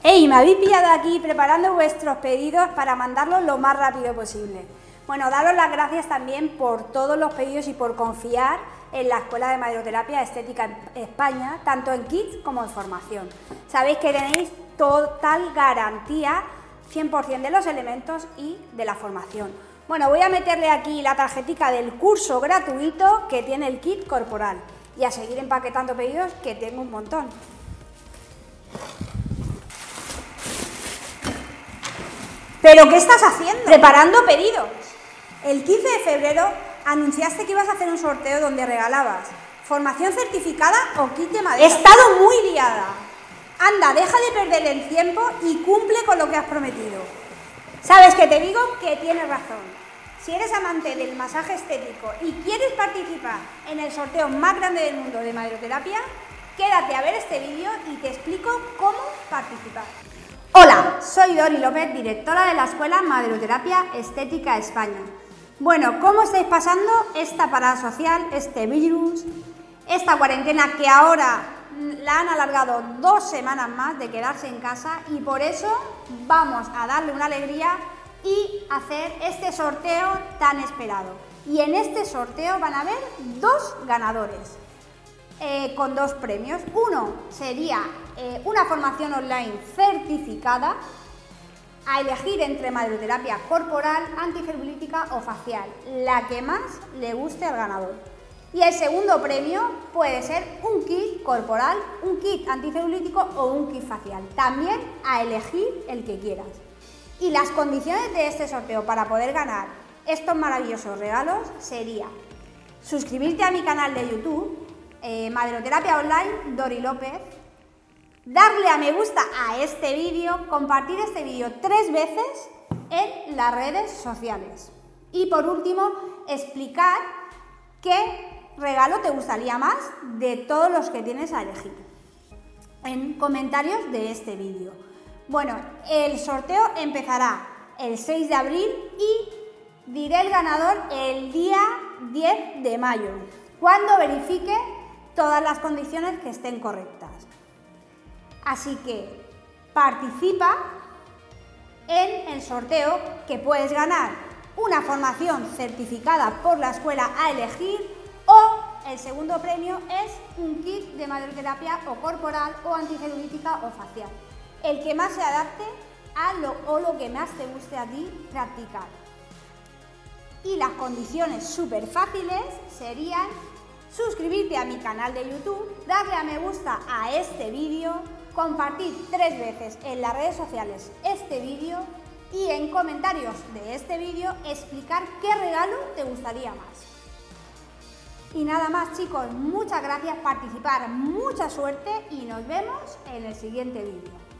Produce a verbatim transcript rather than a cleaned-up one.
¡Hey! Me habéis pillado aquí preparando vuestros pedidos para mandarlos lo más rápido posible. Bueno, daros las gracias también por todos los pedidos y por confiar en la Escuela de Maderoterapia Estética España, tanto en kits como en formación. Sabéis que tenéis total garantía cien por cien de los elementos y de la formación. Bueno, voy a meterle aquí la tarjetica del curso gratuito que tiene el kit corporal y a seguir empaquetando pedidos, que tengo un montón. ¿Pero qué estás haciendo? Preparando pedidos. El quince de febrero anunciaste que ibas a hacer un sorteo donde regalabas formación certificada o kit de madera. He estado muy liada. Anda, deja de perder el tiempo y cumple con lo que has prometido. ¿Sabes qué te digo? Que tienes razón. Si eres amante del masaje estético y quieres participar en el sorteo más grande del mundo de maderoterapia, quédate a ver este vídeo y te explico cómo participar. Hola, soy Dori López, directora de la Escuela Maderoterapia Estética España. Bueno, ¿cómo estáis pasando esta parada social, este virus, esta cuarentena que ahora la han alargado dos semanas más de quedarse en casa? Y por eso vamos a darle una alegría y hacer este sorteo tan esperado. Y en este sorteo van a haber dos ganadores. Eh, con dos premios. Uno sería eh, una formación online certificada a elegir entre maderoterapia corporal, anticelulítica o facial, la que más le guste al ganador. Y el segundo premio puede ser un kit corporal, un kit anticelulítico o un kit facial, también a elegir el que quieras. Y las condiciones de este sorteo para poder ganar estos maravillosos regalos sería suscribirte a mi canal de YouTube, Eh, Maderoterapia Online, Dori López, darle a me gusta a este vídeo, compartir este vídeo tres veces en las redes sociales. Y por último, explicar qué regalo te gustaría más de todos los que tienes a elegir en comentarios de este vídeo. Bueno, el sorteo empezará el seis de abril y diré el ganador el día diez de mayo, cuando verifique todas las condiciones que estén correctas. Así que participa en el sorteo, que puedes ganar una formación certificada por la escuela a elegir, o el segundo premio es un kit de maderoterapia o corporal o anticelulítica o facial, el que más se adapte a lo o lo que más te guste a ti practicar. Y las condiciones súper fáciles serían suscribirte a mi canal de YouTube, darle a me gusta a este vídeo, compartir tres veces en las redes sociales este vídeo y en comentarios de este vídeo explicar qué regalo te gustaría más. Y nada más, chicos, muchas gracias por participar, mucha suerte y nos vemos en el siguiente vídeo.